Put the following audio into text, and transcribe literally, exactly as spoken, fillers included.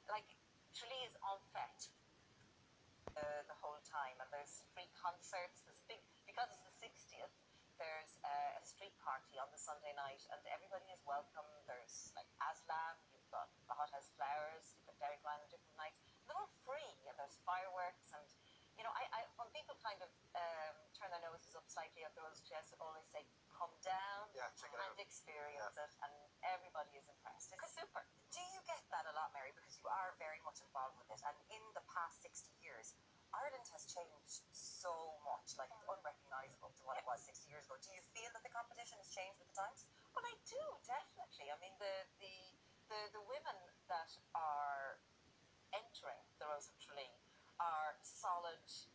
like, Tralee is en fete uh, the whole time, and there's free concerts. There's big, because it's the sixtieth, there's uh, a street party on the Sunday night, and everybody is welcome. There's like Aslam, you've got the Hothouse Flowers, you've got Derek Ryan on different nights. They're all free, and there's fireworks, and you know, I, I when people kind of um, turn their noses up slightly at those Jess always say, "Come down Yeah, check it and out. experience yeah. it," and everybody is impressed. It's super. Do you get that a lot, Mary? Because you are very much involved with it, and in the past sixty years, Ireland has changed so much. Like, it's unrecognisable to what yeah. it was sixty years ago. Do you feel that the competition has changed with the times? Well, I do, definitely. I mean, the the the, the women that are entering the Rose of Tralee are solid,